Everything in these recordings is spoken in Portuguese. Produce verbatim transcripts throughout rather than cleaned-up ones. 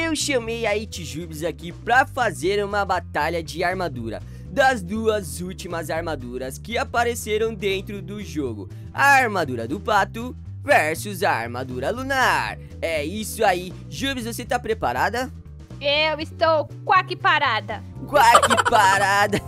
eu chamei a Itjubes aqui pra fazer uma batalha de armadura das duas últimas armaduras que apareceram dentro do jogo. A armadura do pato versus a armadura lunar. É isso aí. Jubes, você tá preparada? Eu estou quack parada. Quack parada.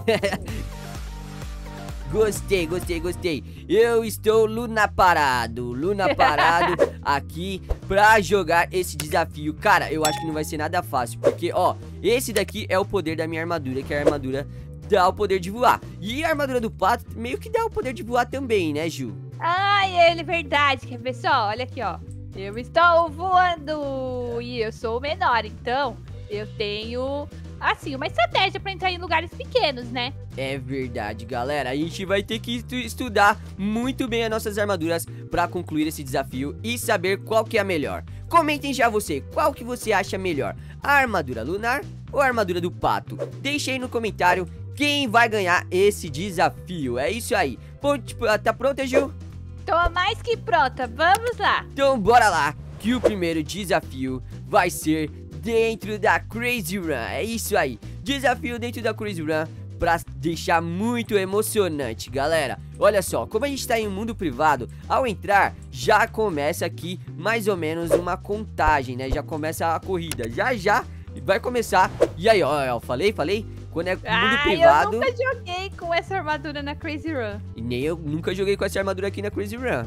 Gostei, gostei, gostei. Eu estou Luna parado, Luna parado aqui pra jogar esse desafio. Cara, eu acho que não vai ser nada fácil, porque, ó, esse daqui é o poder da minha armadura, que é a armadura dá o poder de voar. E a armadura do pato meio que dá o poder de voar também, né, Ju? Ai, ele, verdade. Quer ver só? Olha aqui, ó. Eu estou voando e eu sou o menor, então eu tenho, assim, uma estratégia pra entrar em lugares pequenos, né? É verdade, galera. A gente vai ter que estu estudar muito bem as nossas armaduras pra concluir esse desafio e saber qual que é a melhor. Comentem já você, qual que você acha melhor? A armadura lunar ou a armadura do pato? Deixe aí no comentário quem vai ganhar esse desafio. É isso aí. Pô, tipo, tá pronta, Ju? Tô mais que pronta. Vamos lá. Então bora lá, que o primeiro desafio vai ser dentro da Crazy Run. É isso aí. Desafio dentro da Crazy Run pra deixar muito emocionante, galera. Olha só, como a gente tá em um mundo privado, ao entrar, já começa aqui mais ou menos uma contagem, né? Já começa a corrida, já já vai começar. E aí, ó, ó falei, falei? Quando é mundo ah, privado... eu nunca joguei com essa armadura na Crazy Run. E nem eu nunca joguei com essa armadura aqui na Crazy Run.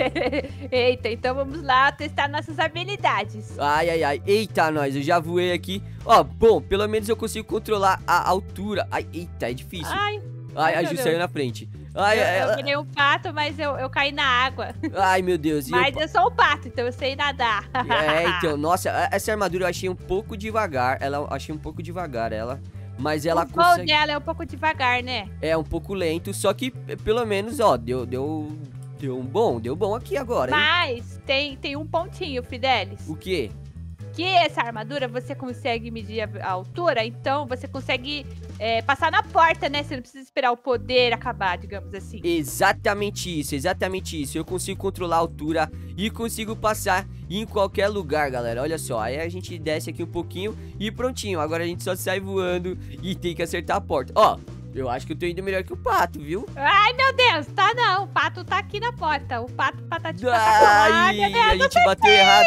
Eita, então vamos lá testar nossas habilidades. Ai, ai, ai. Eita, nós, eu já voei aqui. Ó, bom, pelo menos eu consigo controlar a altura. Ai, eita, é difícil. Ai, ai, ai a Ju saiu na frente. Ai, eu, ela... eu virei um pato, mas eu, eu caí na água. Ai, meu Deus. Mas eu... eu sou um pato, então eu sei nadar. É, então, nossa, essa armadura eu achei um pouco devagar. Ela, eu achei um pouco devagar, ela... Mas ela o voo consegue... dela é um pouco devagar, né? É, um pouco lento, só que pelo menos, ó, deu, deu, deu um bom, deu bom aqui agora, hein? Mas tem, tem um pontinho, Fidelis. O quê? Que essa armadura você consegue medir a, a altura, então você consegue é, passar na porta, né? Você não precisa esperar o poder acabar, digamos assim. Exatamente isso, exatamente isso. Eu consigo controlar a altura e consigo passar em qualquer lugar, galera. Olha só, aí a gente desce aqui um pouquinho e prontinho. Agora a gente só sai voando e tem que acertar a porta. Ó, eu acho que eu tô indo melhor que o pato, viu? Ai, meu Deus, tá não. O pato tá aqui na porta. O pato patati Ai, a gente bateu errado.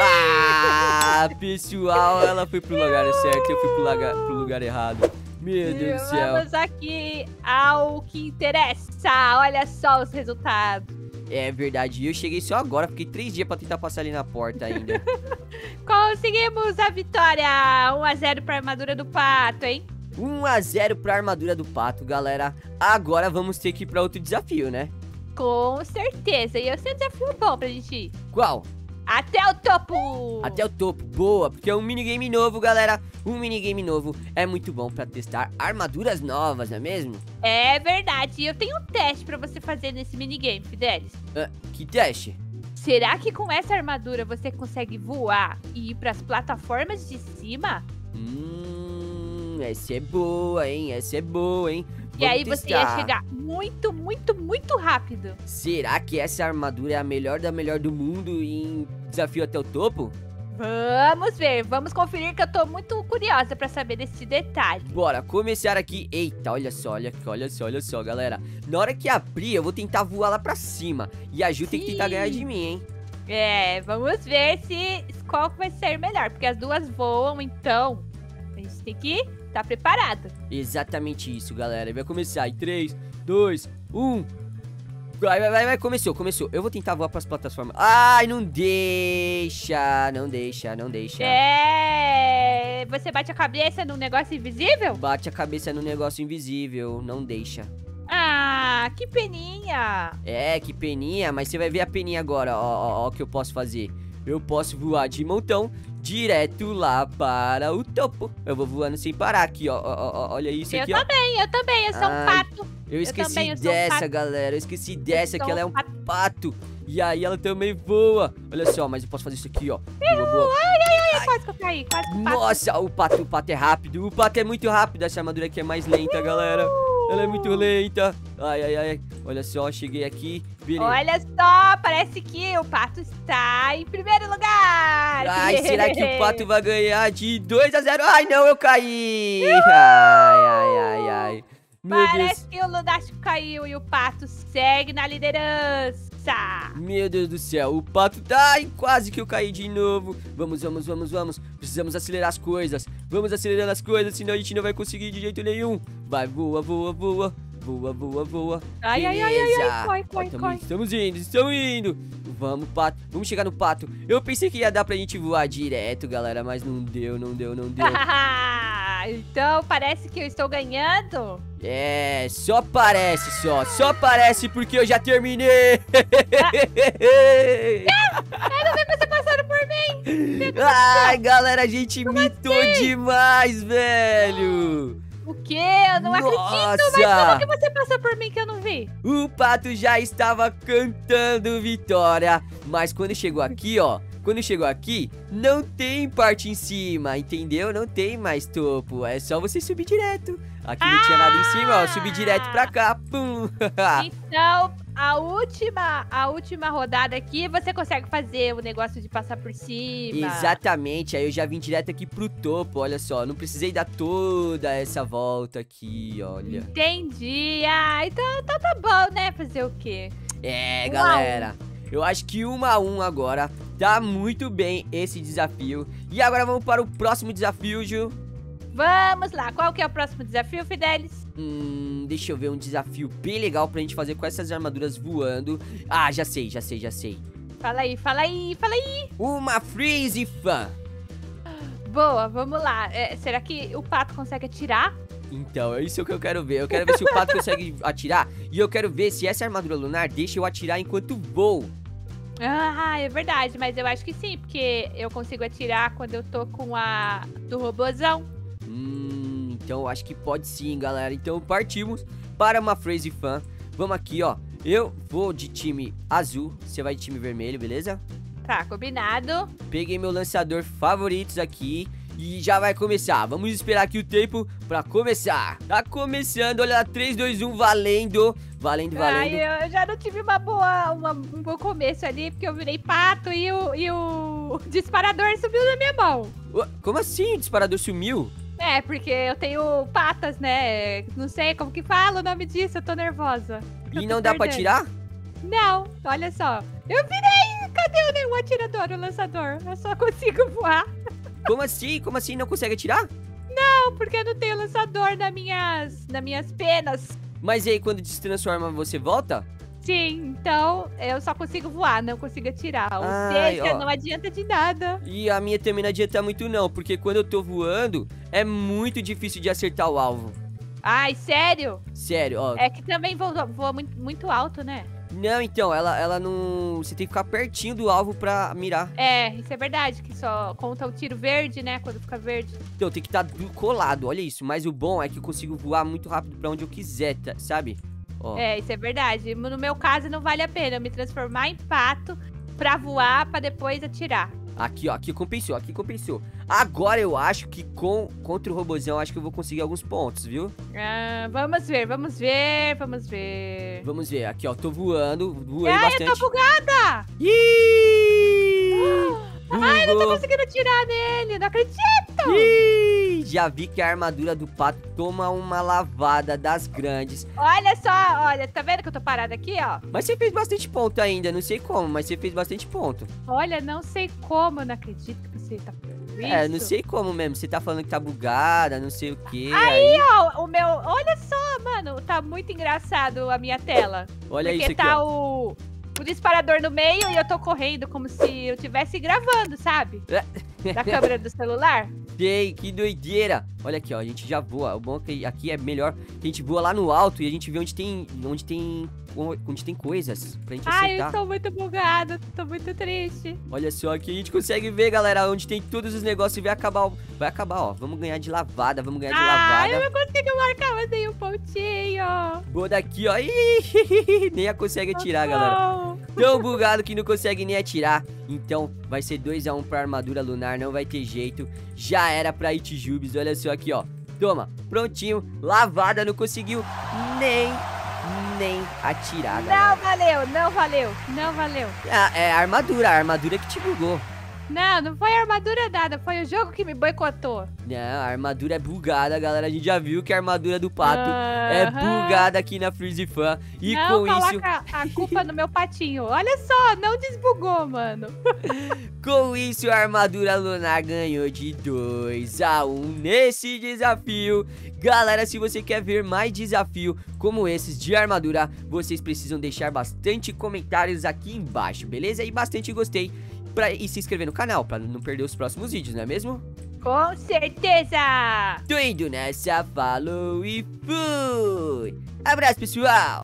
Ah, pessoal, ela foi pro lugar certo, eu fui pro lugar, pro lugar errado. Meu Deus do céu. Vamos aqui ao que interessa. Olha só os resultados. É verdade, eu cheguei só agora, fiquei três dias pra tentar passar ali na porta ainda. Conseguimos a vitória. um a zero pra armadura do pato, hein? um a zero pra armadura do pato, galera. Agora vamos ter que ir pra outro desafio, né? Com certeza. E eu sei um desafio bom pra gente ir. Qual? Até o topo! Até o topo, boa, porque é um minigame novo, galera. Um minigame novo é muito bom pra testar armaduras novas, não é mesmo? É verdade, e eu tenho um teste pra você fazer nesse minigame, Fidelis. Ah, que teste? Será que com essa armadura você consegue voar e ir pras plataformas de cima? Hum, essa é boa, hein? Essa é boa, hein? E Vamos aí você ia testar. chegar muito, muito, muito rápido. Será que essa armadura é a melhor da melhor do mundo em desafio até o topo? Vamos ver, vamos conferir que eu tô muito curiosa pra saber desse detalhe. Bora começar aqui. Eita, olha só, olha, olha só, olha só, galera. Na hora que abrir, eu vou tentar voar lá pra cima. E a Ju tem que tentar ganhar de mim, hein? É, vamos ver se qual vai ser melhor, porque as duas voam, então a gente tem que estar preparado. Exatamente isso, galera. Vai começar em três, dois, um. Vai, vai, vai, vai, começou, começou. Eu vou tentar voar pras plataformas. Ai, não deixa, não deixa, não deixa. É, você bate a cabeça num negócio invisível? Bate a cabeça no negócio invisível, não deixa. Ah, que peninha. É, que peninha, mas você vai ver a peninha agora, ó, ó, ó, o que eu posso fazer. Eu posso voar de montão direto lá para o topo. Eu vou voando sem parar aqui, ó, ó, ó, olha isso Eu aqui, ó. também, eu também, eu sou um Ai, pato. Eu esqueci também, eu sou um dessa, pato. galera, eu esqueci dessa, sou que ela é um um pato. pato. E aí ela também voa. Olha só, mas eu posso fazer isso aqui, ó. Boa, boa. Ai, ai, ai, quase que eu caí, quase que o pato. Nossa, o pato, o pato é rápido. O pato é muito rápido, essa armadura aqui é mais lenta, galera. ela é muito lenta. Ai, ai, ai. Olha só, cheguei aqui. Beleza. Olha só, parece que o Pato está em primeiro lugar. Ai, será que o Pato vai ganhar de dois a zero? Ai, não, eu caí. Ai, ai, ai, ai. Meu Parece Deus. que o Lunático caiu e o Pato segue na liderança. Meu Deus do céu, o Pato tá... Ai, quase que eu caí de novo. Vamos, vamos, vamos, vamos. Precisamos acelerar as coisas. Vamos acelerando as coisas, senão a gente não vai conseguir de jeito nenhum. Vai, voa, voa, voa. Voa, voa, voa. Ai, ai, ai, ai, ai, corre, corre, Ó, tamo- corre. Estamos indo, estamos indo. Vamos, Pato. Vamos chegar no Pato. Eu pensei que ia dar pra gente voar direto, galera, mas não deu, não deu, não deu. Então parece que eu estou ganhando. É, só parece, só. Só parece porque eu já terminei. Eu não vi você passando por mim. Ai, galera, a gente mitou demais, velho. O quê? Eu não acredito. Mas Nossa. como que você passou por mim que eu não vi? O Pato já estava cantando vitória. Mas quando chegou aqui, ó. Quando chegou aqui, não tem parte em cima, entendeu? Não tem mais topo. É só você subir direto. Aqui não tinha nada em cima, ó. Subir direto pra cá. Pum. Então, a última, a última rodada aqui, você consegue fazer o negócio de passar por cima. Exatamente. Aí eu já vim direto aqui pro topo. Olha só. Não precisei dar toda essa volta aqui, olha. Entendi. Ah, então, então tá bom, né? Fazer o quê? É, Um galera. Eu acho que um a um agora tá muito bem esse desafio. E agora vamos para o próximo desafio, Ju. Vamos lá. Qual que é o próximo desafio, Fidelis? Hum, deixa eu ver um desafio bem legal pra gente fazer com essas armaduras voando. Ah, já sei, já sei, já sei. Fala aí, fala aí, fala aí. Uma Freeze Fan. Boa, vamos lá. É, será que o Pato consegue atirar? Então, é isso que eu quero ver. Eu quero ver se o Pato consegue atirar. E eu quero ver se essa armadura lunar deixa eu atirar enquanto voo. Ah, é verdade, mas eu acho que sim, porque eu consigo atirar quando eu tô com a do robozão. Hum, então eu acho que pode sim, galera. Então partimos para uma Freeze Fan. Vamos aqui, ó. Eu vou de time azul, você vai de time vermelho, beleza? Tá, combinado. Peguei meu lançador favoritos aqui e já vai começar. Vamos esperar aqui o tempo pra começar. Tá começando, olha lá, três, dois, um, valendo. Valendo, valendo. Ai, eu já não tive uma boa, uma- um bom começo ali, porque eu virei pato e o, e o disparador subiu na minha mão. Ué, como assim? O disparador sumiu? É, porque eu tenho patas, né? Não sei como que fala o nome disso, eu tô nervosa. Eu E tô não dá pra perdendo. tirar? Não, olha só. Eu virei! Cadê o, né, o atirador, o lançador? Eu só consigo voar. Como assim? Como assim? Não consegue atirar? Não, porque eu não tenho lançador nas minhas, nas minhas penas. Mas e aí, quando se transforma, você volta? Sim, então eu só consigo voar, não consigo atirar. Ou Ai, seja, ó. não adianta de nada. E a minha também não adianta muito não, porque quando eu tô voando, é muito difícil de acertar o alvo. Ai, sério? Sério, ó. É que também voa, voa muito, muito alto, né? Não, então, ela, ela não... Você tem que ficar pertinho do alvo pra mirar. É, isso é verdade, que só conta o tiro verde, né? Quando fica verde. Então, tem que estar colado, olha isso. Mas o bom é que eu consigo voar muito rápido pra onde eu quiser, tá- sabe? Ó. É, isso é verdade. No meu caso, não vale a pena eu me transformar em pato pra voar, pra depois atirar. Aqui, ó, aqui compensou, aqui compensou. Agora eu acho que com contra o robozão, eu acho que eu vou conseguir alguns pontos, viu? Ah, vamos ver, vamos ver, vamos ver. Vamos ver, aqui, ó, tô voando, voei Ai, bastante. eu tô bugada! Ih! Ai, não tô Bugou. conseguindo atirar nele, não acredito! Ih! Já vi que a armadura do pato toma uma lavada das grandes. Olha só, olha, tá vendo que eu tô parada aqui, ó? Mas você fez bastante ponto ainda, não sei como, mas você fez bastante ponto. Olha, não sei como, eu não acredito que você tá fazendo isso. É, não sei como mesmo, você tá falando que tá bugada, não sei o que. Aí, ó, o meu... Olha só, mano, tá muito engraçado a minha tela. Olha porque isso aqui, tá ó. o... O disparador no meio e eu tô correndo como se eu estivesse gravando, sabe? Da câmera do celular. Sei, que doideira. Olha aqui, ó, a gente já voa. O bom é que aqui é melhor que a gente voa lá no alto e a gente vê onde tem, onde tem, onde tem coisas pra gente Ai, acertar. eu tô muito bugada, tô muito triste. Olha só, aqui a gente consegue ver, galera, onde tem todos os negócios e vai acabar, o- vai acabar, ó. Vamos ganhar de lavada, vamos ganhar de Ai, eu lavada. não consigo marcar mais nenhum pontinho. Boa daqui, ó. Ih, nem a consegue atirar, galera. Não. Tão bugado que não consegue nem atirar. Então vai ser dois a um pra armadura lunar, não vai ter jeito. Já era pra Itjubes, olha só aqui, ó. Toma, prontinho, lavada, não conseguiu nem, nem atirar, galera. Não valeu, não valeu, não valeu. Ah, é a armadura, a armadura que te bugou. Não, não foi a armadura nada, foi o jogo que me boicotou. Não, a armadura é bugada, galera. A gente já viu que a armadura do pato é Aham. bugada aqui na Freeze Fan. E Não com isso, coloca a culpa no meu patinho. Olha só, não desbugou, mano. com isso a armadura lunar ganhou de dois a um nesse desafio. Galera, se você quer ver mais desafio como esses de armadura, vocês precisam deixar bastante comentários aqui embaixo, beleza? E bastante gostei pra, e se inscrever no canal pra não perder os próximos vídeos, não é mesmo? Com certeza. Tô indo nessa, falou e fui! Abraço, pessoal!